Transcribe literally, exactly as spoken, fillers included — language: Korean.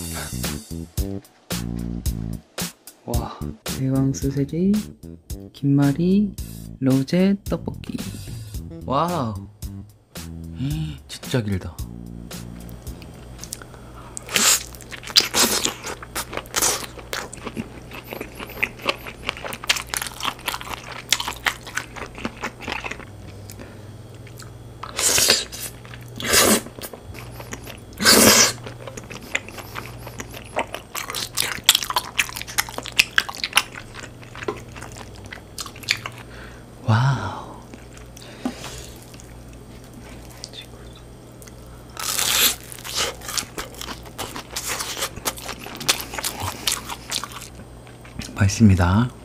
와, 대왕 소세지 김말이 로제 떡볶이. 와우, 진짜 길다. 와우. 맛있습니다.